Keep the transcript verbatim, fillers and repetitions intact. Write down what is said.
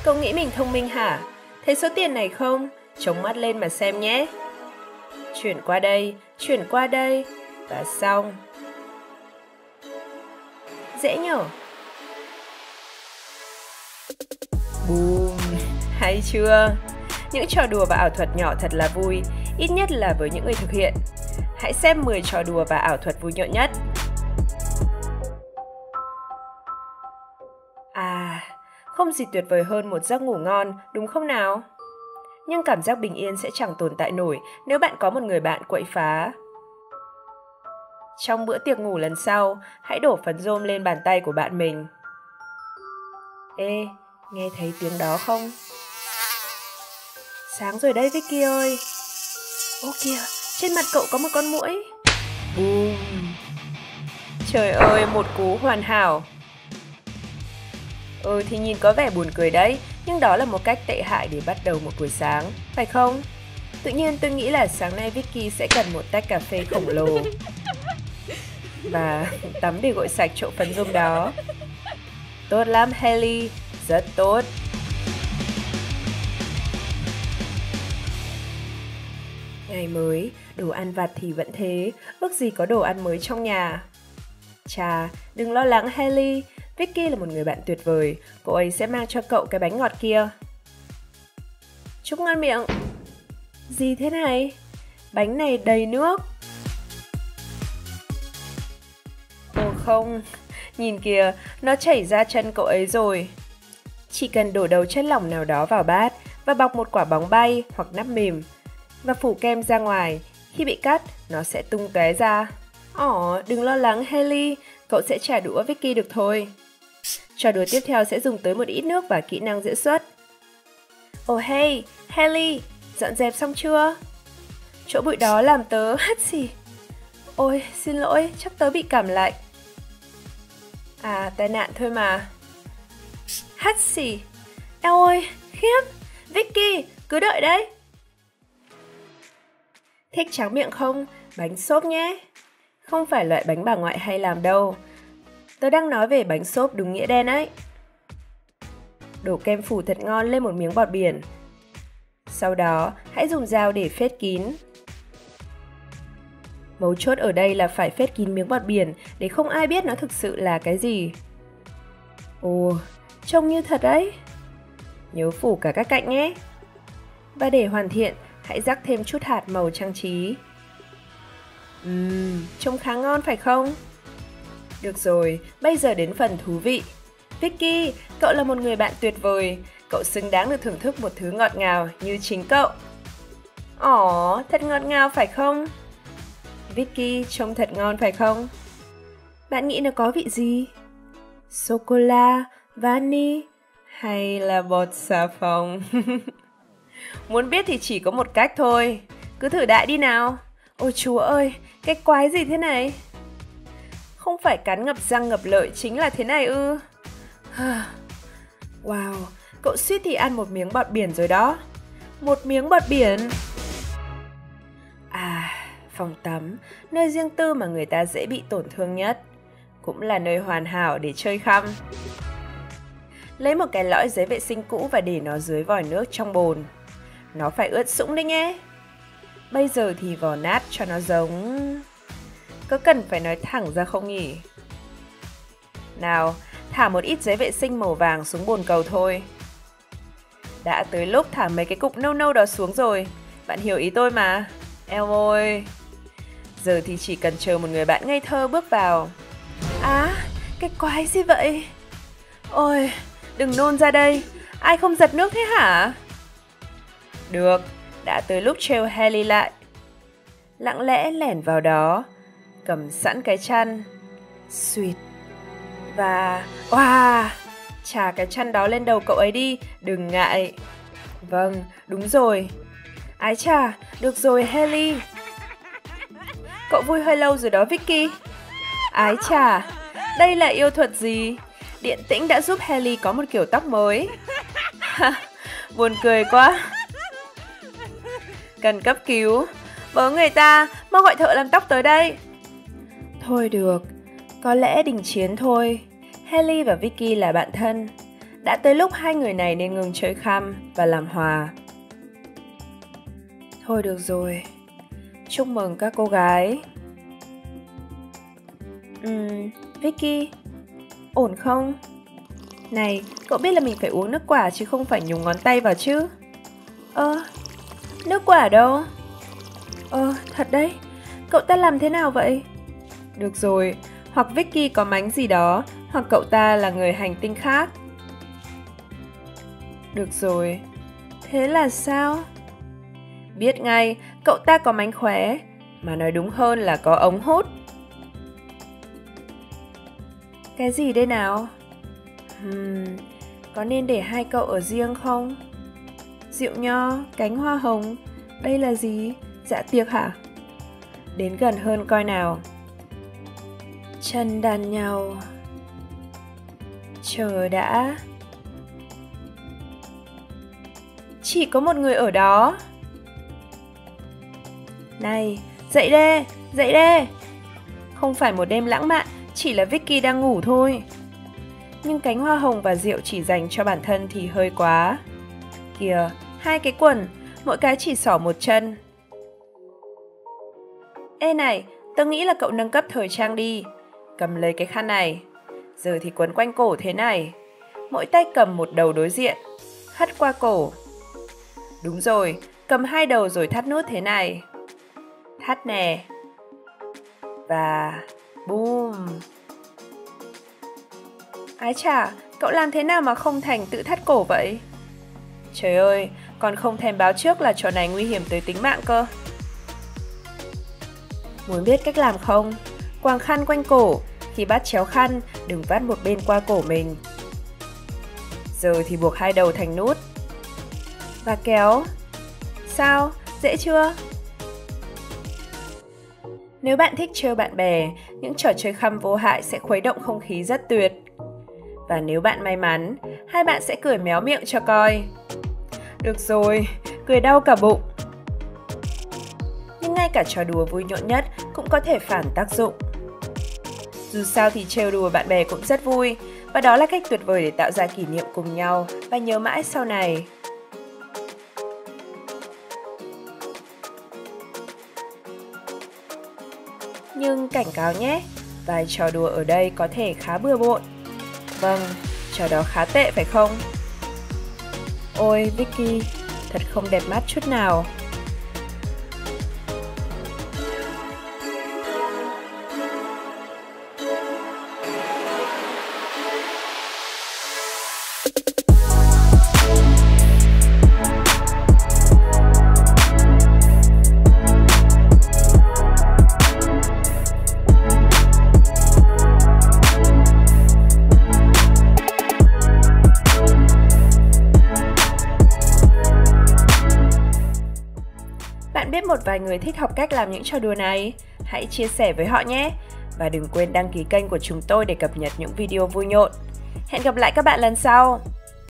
Cậu nghĩ mình thông minh hả? Thấy số tiền này không? Chống mắt lên mà xem nhé. Chuyển qua đây, chuyển qua đây, và xong. Dễ nhở? Boom! Hay chưa? Những trò đùa và ảo thuật nhỏ thật là vui, ít nhất là với những người thực hiện. Hãy xem mười trò đùa và ảo thuật vui nhộn nhất. À, không gì tuyệt vời hơn một giấc ngủ ngon, đúng không nào? Nhưng cảm giác bình yên sẽ chẳng tồn tại nổi nếu bạn có một người bạn quậy phá. Trong bữa tiệc ngủ lần sau, hãy đổ phấn rôm lên bàn tay của bạn mình. Ê, nghe thấy tiếng đó không? Sáng rồi đấy Vicky ơi. Ô kìa, trên mặt cậu có một con muỗi. Boom. Trời ơi, một cú hoàn hảo. Ừ thì nhìn có vẻ buồn cười đấy, nhưng đó là một cách tệ hại để bắt đầu một buổi sáng, phải không? Tự nhiên tôi nghĩ là sáng nay Vicky sẽ cần một tách cà phê khổng lồ. Và tắm để gội sạch chỗ phấn rôm đó. Tốt lắm Haley, rất tốt. Ngày mới, đồ ăn vặt thì vẫn thế, ước gì có đồ ăn mới trong nhà. Chà, đừng lo lắng Haley, Vicky là một người bạn tuyệt vời, cô ấy sẽ mang cho cậu cái bánh ngọt kia. Chúc ngon miệng. Gì thế này? Bánh này đầy nước. Ồ không, nhìn kìa, nó chảy ra chân cậu ấy rồi. Chỉ cần đổ đầu chất lỏng nào đó vào bát và bọc một quả bóng bay hoặc nắp mềm và phủ kem ra ngoài, khi bị cắt, nó sẽ tung tóe ra. Ồ, đừng lo lắng Haley, cậu sẽ trả đũa Vicky được thôi. Trò đùa tiếp theo sẽ dùng tới một ít nước và kỹ năng diễn xuất. Ồ oh hey, Haley, dọn dẹp xong chưa? Chỗ bụi đó làm tớ hắt xì. Ôi, xin lỗi, chắc tớ bị cảm lạnh. À, tai nạn thôi mà. Hắt xì. Eo ơi, khiếp. Vicky, cứ đợi đấy. Thích tráng miệng không? Bánh xốp nhé. Không phải loại bánh bà ngoại hay làm đâu. Tớ đang nói về bánh xốp đúng nghĩa đen ấy. Đổ kem phủ thật ngon lên một miếng bọt biển. Sau đó, hãy dùng dao để phết kín. Mấu chốt ở đây là phải phết kín miếng bọt biển để không ai biết nó thực sự là cái gì. Ồ, trông như thật đấy. Nhớ phủ cả các cạnh nhé. Và để hoàn thiện, hãy rắc thêm chút hạt màu trang trí. Ừm, trông khá ngon phải không? Được rồi, bây giờ đến phần thú vị. Vicky, cậu là một người bạn tuyệt vời. Cậu xứng đáng được thưởng thức một thứ ngọt ngào như chính cậu. Ồ, thật ngọt ngào phải không? Vicky, trông thật ngon phải không? Bạn nghĩ nó có vị gì? Sô-cô-la, vani hay là bột xà phòng? Muốn biết thì chỉ có một cách thôi. Cứ thử đại đi nào. Ôi chúa ơi, cái quái gì thế này? Không phải cắn ngập răng ngập lợi chính là thế này ư? Wow, cậu suýt thì ăn một miếng bọt biển rồi đó. Một miếng bọt biển. À, phòng tắm, nơi riêng tư mà người ta dễ bị tổn thương nhất. Cũng là nơi hoàn hảo để chơi khăm. Lấy một cái lõi giấy vệ sinh cũ và để nó dưới vòi nước trong bồn. Nó phải ướt sũng đấy nhé. Bây giờ thì vò nát cho nó giống... Có cần phải nói thẳng ra không nhỉ? Nào, thả một ít giấy vệ sinh màu vàng xuống bồn cầu thôi. Đã tới lúc thả mấy cái cục nâu nâu đó xuống rồi. Bạn hiểu ý tôi mà. Eo ơi. Giờ thì chỉ cần chờ một người bạn ngây thơ bước vào. Á, cái quái gì vậy? Ôi, đừng nôn ra đây. Ai không giật nước thế hả? Được, đã tới lúc trêu Haley lại. Lặng lẽ lẻn vào đó, cầm sẵn cái chăn. Suyệt. Và... Wow! Chà cái chăn đó lên đầu cậu ấy đi, đừng ngại. Vâng, đúng rồi. Ái chà, được rồi Haley. Cậu vui hơi lâu rồi đó Vicky. Ái chà, đây là yêu thuật gì? Điện tĩnh đã giúp Haley có một kiểu tóc mới. Buồn cười quá. Cần cấp cứu. Bớ người ta, mau gọi thợ làm tóc tới đây. Thôi được, có lẽ đình chiến thôi. Haley và Vicky là bạn thân. Đã tới lúc hai người này nên ngừng chơi khăm và làm hòa. Thôi được rồi, chúc mừng các cô gái. Ừm, Vicky, ổn không? Này, cậu biết là mình phải uống nước quả chứ không phải nhúng ngón tay vào chứ? Ơ, nước quả đâu? Ờ, thật đấy, cậu ta làm thế nào vậy? Được rồi, hoặc Vicky có mánh gì đó, hoặc cậu ta là người hành tinh khác. Được rồi, thế là sao? Biết ngay, cậu ta có mánh khóe, mà nói đúng hơn là có ống hút. Cái gì đây nào? Hmm, có nên để hai cậu ở riêng không? Rượu nho, cánh hoa hồng, đây là gì? Dạ tiệc hả? Đến gần hơn coi nào. Chân đan nhau. Chờ đã. Chỉ có một người ở đó. Này, dậy đê, dậy đê. Không phải một đêm lãng mạn, chỉ là Vicky đang ngủ thôi. Nhưng cánh hoa hồng và rượu chỉ dành cho bản thân thì hơi quá. Kìa, hai cái quần, mỗi cái chỉ xỏ một chân. Ê này, tớ nghĩ là cậu nâng cấp thời trang đi. Cầm lấy cái khăn này. Giờ thì quấn quanh cổ thế này. Mỗi tay cầm một đầu đối diện. Hất qua cổ. Đúng rồi, cầm hai đầu rồi thắt nút thế này. Thắt nè. Và... boom. Ái chà, cậu làm thế nào mà không thành tự thắt cổ vậy? Trời ơi, còn không thèm báo trước là trò này nguy hiểm tới tính mạng cơ. Muốn biết cách làm không? Quàng khăn quanh cổ, khi bắt chéo khăn, đừng vắt một bên qua cổ mình. Giờ thì buộc hai đầu thành nút. Và kéo. Sao? Dễ chưa? Nếu bạn thích trêu bạn bè, những trò chơi khăm vô hại sẽ khuấy động không khí rất tuyệt. Và nếu bạn may mắn, hai bạn sẽ cười méo miệng cho coi. Được rồi, cười đau cả bụng. Nhưng ngay cả trò đùa vui nhộn nhất cũng có thể phản tác dụng. Dù sao thì trêu đùa bạn bè cũng rất vui, và đó là cách tuyệt vời để tạo ra kỷ niệm cùng nhau và nhớ mãi sau này. Nhưng cảnh cáo nhé, vài trò đùa ở đây có thể khá bừa bộn. Vâng, trò đó khá tệ phải không? Ôi Vicky, thật không đẹp mắt chút nào. Bạn biết một vài người thích học cách làm những trò đùa này? Hãy chia sẻ với họ nhé! Và đừng quên đăng ký kênh của chúng tôi để cập nhật những video vui nhộn. Hẹn gặp lại các bạn lần sau!